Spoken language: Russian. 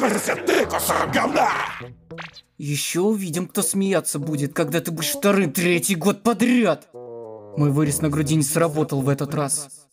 Выпрямься, ты, кусок говна! Еще увидим, кто смеяться будет, когда ты будешь вторым, третий год подряд. Мой вырез на груди не сработал в этот раз.